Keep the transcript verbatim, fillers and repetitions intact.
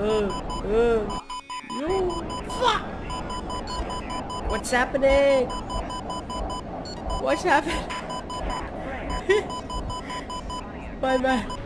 Uh, uh, no, fuck! What's happening? What's happening? My man.